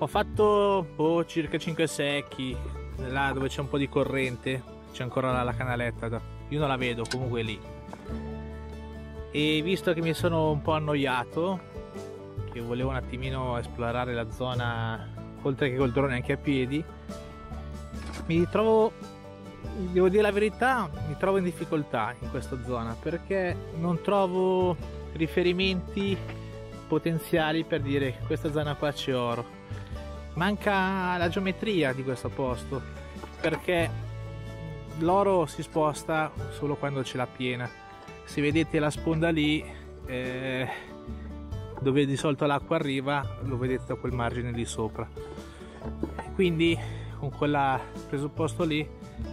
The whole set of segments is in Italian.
Ho fatto circa 5 secchi, là dove c'è un po' di corrente, c'è ancora la canaletta, io non la vedo, comunque è lì. E visto che mi sono un po' annoiato, che volevo un attimino esplorare la zona, oltre che col drone anche a piedi, mi trovo, devo dire la verità, mi trovo in difficoltà in questa zona, perché non trovo riferimenti potenziali per dire questa zona qua c'è oro. Manca la geometria di questo posto, perché l'oro si sposta solo quando c'è la piena. Se vedete la sponda lì, dove di solito l'acqua arriva, lo vedete da quel margine lì sopra. Quindi con quel presupposto lì,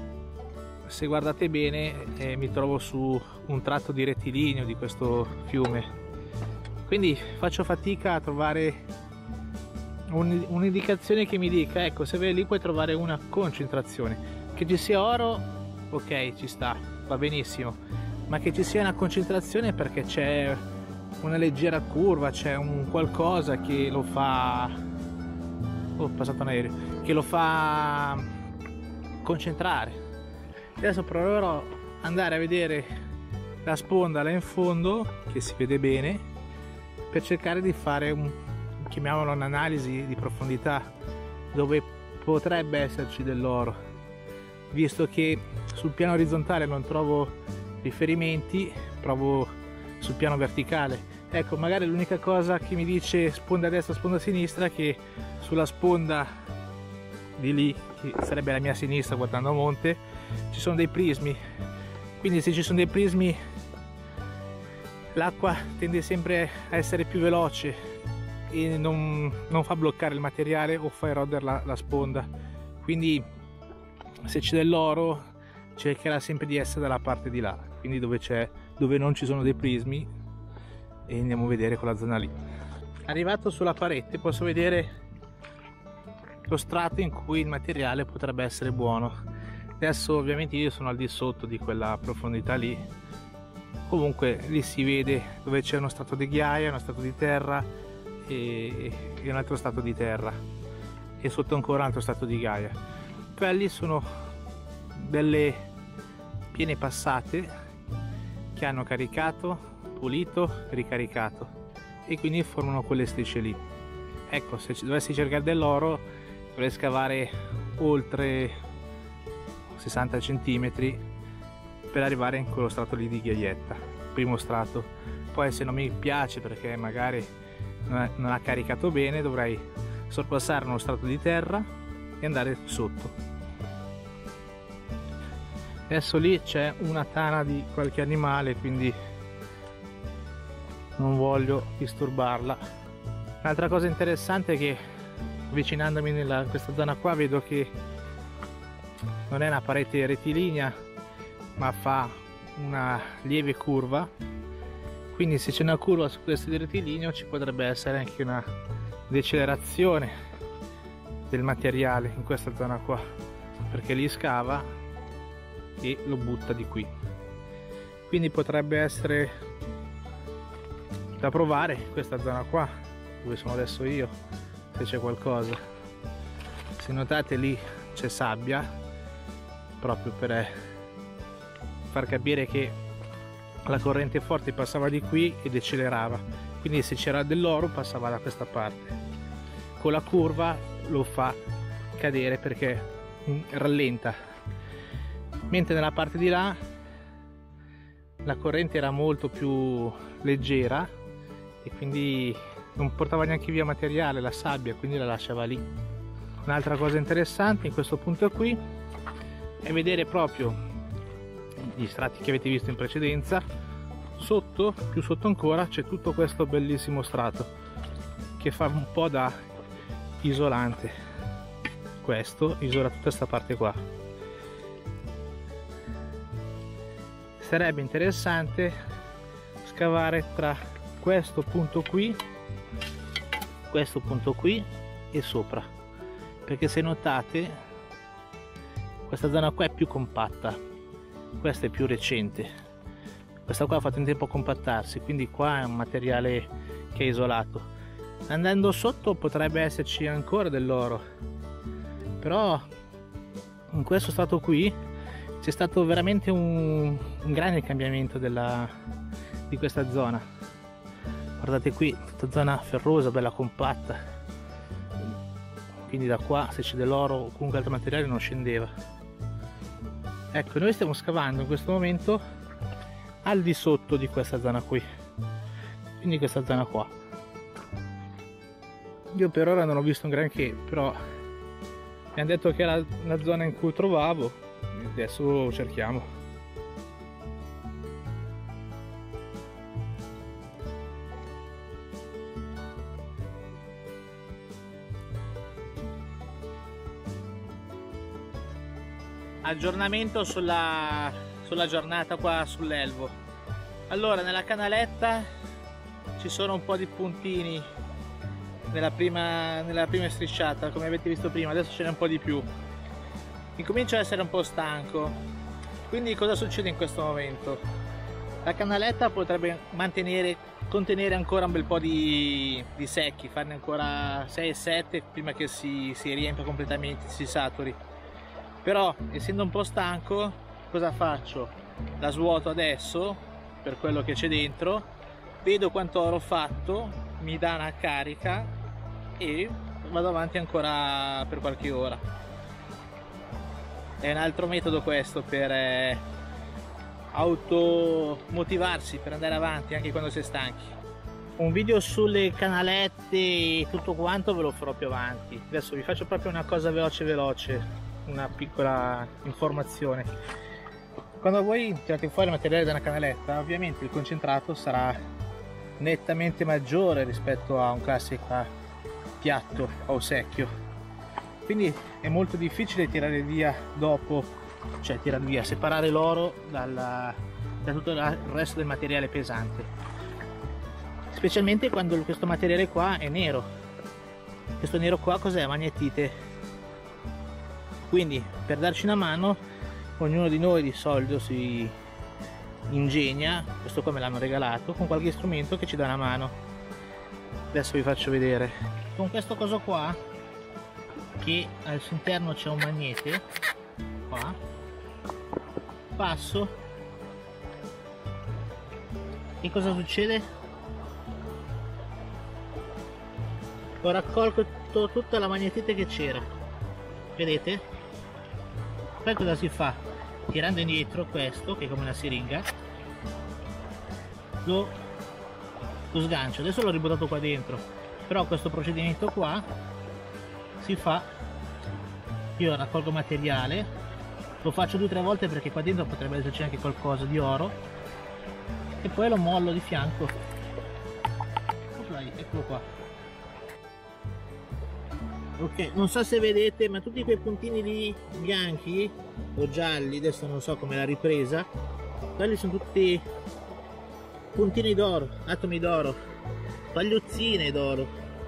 se guardate bene, mi trovo su un tratto di rettilineo di questo fiume, quindi faccio fatica a trovare un'indicazione che mi dica, ecco, se vai lì puoi trovare una concentrazione. Che ci sia oro, ok, ci sta, va benissimo, ma che ci sia una concentrazione perché c'è una leggera curva, c'è un qualcosa che lo fa, oh, è passato un aereo, che lo fa concentrare. Adesso proverò ad andare a vedere la sponda là in fondo, che si vede bene, per cercare di fare chiamiamolo un'analisi di profondità, dove potrebbe esserci dell'oro, visto che sul piano orizzontale non trovo riferimenti, provo sul piano verticale. Ecco, magari l'unica cosa che mi dice sponda destra, sponda sinistra, è che sulla sponda di lì, che sarebbe la mia sinistra guardando a monte, ci sono dei prismi, quindi se ci sono dei prismi l'acqua tende sempre a essere più veloce e non fa bloccare il materiale o fa erodere la sponda. Quindi se c'è dell'oro cercherà sempre di essere dalla parte di là, quindi dove non ci sono dei prismi, e andiamo a vedere quella zona lì. Arrivato sulla parete posso vedere lo strato in cui il materiale potrebbe essere buono. Adesso ovviamente io sono al di sotto di quella profondità lì, comunque lì si vede dove c'è uno strato di ghiaia, uno strato di terra e un altro strato di terra, e sotto ancora un altro strato di ghiaia. Quelli sono delle piene passate che hanno caricato, pulito, ricaricato, e quindi formano quelle strisce lì. Ecco, se dovessi cercare dell'oro dovrei scavare oltre 60 cm per arrivare in quello strato lì di ghiaietta, primo strato. Poi se non mi piace perché magari non ha caricato bene, dovrei sorpassare uno strato di terra e andare sotto. Adesso lì c'è una tana di qualche animale, quindi non voglio disturbarla. Un'altra cosa interessante è che avvicinandomi in questa zona qua vedo che non è una parete rettilinea, ma fa una lieve curva, quindi se c'è una curva su questo rettilineo ci potrebbe essere anche una decelerazione del materiale in questa zona qua, perché lì scava e lo butta di qui. Quindi potrebbe essere da provare questa zona qua dove sono adesso io, se c'è qualcosa. Se notate lì c'è sabbia, proprio per far capire che la corrente forte passava di qui e decelerava, quindi se c'era dell'oro passava da questa parte. Con la curva lo fa cadere perché rallenta, mentre nella parte di là la corrente era molto più leggera e quindi non portava neanche via materiale, la sabbia, quindi la lasciava lì. Un'altra cosa interessante in questo punto qui è vedere proprio gli strati che avete visto in precedenza. Sotto, più sotto ancora, c'è tutto questo bellissimo strato che fa un po' da isolante. Questo isola tutta questa parte qua. Sarebbe interessante scavare tra questo punto qui e sopra, perché se notate questa zona qua è più compatta, questa è più recente, questa qua ha fatto in tempo a compattarsi, quindi qua è un materiale che è isolato. Andando sotto potrebbe esserci ancora dell'oro, però in questo stato qui c'è stato veramente un grande cambiamento di questa zona. Guardate qui, tutta zona ferrosa, bella compatta, quindi da qua se c'è dell'oro o comunque altro materiale non scendeva. Ecco, noi stiamo scavando in questo momento al di sotto di questa zona qui, quindi questa zona qua. Io per ora non ho visto un granché, però mi hanno detto che era la zona in cui trovavo, adesso cerchiamo. Aggiornamento sulla giornata qua sull'Elvo. Allora, nella canaletta ci sono un po' di puntini nella prima strisciata, come avete visto prima. Adesso ce n'è un po' di più. Incomincio a essere un po' stanco, quindi cosa succede in questo momento? La canaletta potrebbe contenere ancora un bel po' di secchi, farne ancora 6-7 prima che si riempia completamente, si saturi. Però essendo un po' stanco, cosa faccio? La svuoto adesso per quello che c'è dentro, vedo quanto oro ho fatto, mi dà una carica e vado avanti ancora per qualche ora. È un altro metodo questo per automotivarsi, per andare avanti anche quando si è stanchi. Un video sulle canalette e tutto quanto ve lo farò più avanti. Adesso vi faccio proprio una cosa veloce, una piccola informazione. Quando voi tirate fuori il materiale da una canaletta, ovviamente il concentrato sarà nettamente maggiore rispetto a un classico piatto o secchio, quindi è molto difficile tirare via dopo, cioè tirare via, separare l'oro da tutto il resto del materiale pesante, specialmente quando questo materiale qua è nero. Questo nero qua cos'è? Magnetite. Quindi per darci una mano ognuno di noi di solito si ingegna, questo qua me l'hanno regalato, con qualche strumento che ci dà una mano. Adesso vi faccio vedere. Con questo coso qua, che al suo interno c'è un magnete, qua, passo, e cosa succede? Ho raccolto tutta la magnetite che c'era, vedete? Poi cosa si fa? Tirando indietro questo, che è come una siringa, lo sgancio. Adesso l'ho ributtato qua dentro, però questo procedimento qua si fa, io raccolgo materiale, lo faccio 2 o 3 volte perché qua dentro potrebbe esserci anche qualcosa di oro, e poi lo mollo di fianco. Eccolo qua. Ok, non so se vedete, ma tutti quei puntini lì bianchi o gialli, adesso non so come la ripresa, quelli sono tutti puntini d'oro, atomi d'oro, pagliuzzine d'oro.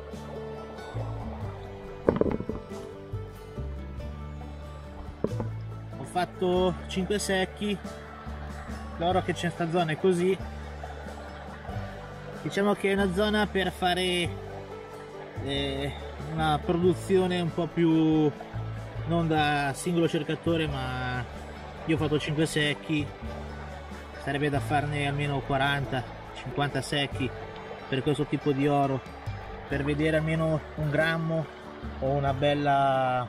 Ho fatto 5 secchi, l'oro che c'è in sta zona è così. Diciamo che è una zona per fare una produzione un po' più non da singolo cercatore, ma io ho fatto 5 secchi, sarebbe da farne almeno 40-50 secchi per questo tipo di oro, per vedere almeno 1 grammo o una bella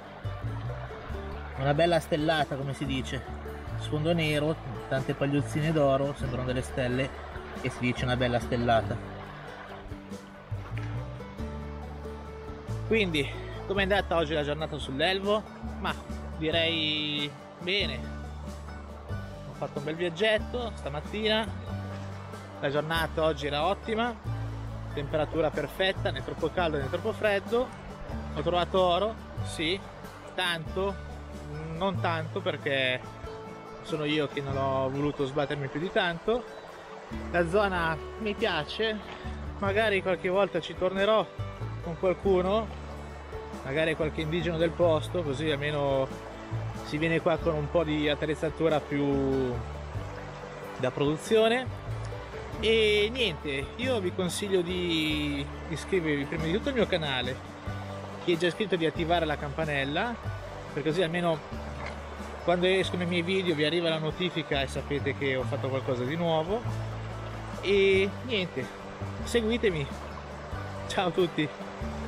stellata, come si dice. Sfondo nero, tante pagliuzzine d'oro, sembrano delle stelle e si dice una bella stellata. Quindi, com'è andata oggi la giornata sull'Elvo? Ma direi bene. Ho fatto un bel viaggetto stamattina, la giornata oggi era ottima, temperatura perfetta, né troppo caldo né troppo freddo. Ho trovato oro, sì, tanto, non tanto perché sono io che non ho voluto sbattermi più di tanto. La zona mi piace, magari qualche volta ci tornerò con qualcuno, magari qualche indigeno del posto, così almeno si viene qua con un po' di attrezzatura più da produzione. E niente, io vi consiglio di iscrivervi prima di tutto al mio canale, chi è già iscritto di attivare la campanella, per così almeno quando escono i miei video vi arriva la notifica e sapete che ho fatto qualcosa di nuovo. E niente, seguitemi. Ciao a tutti.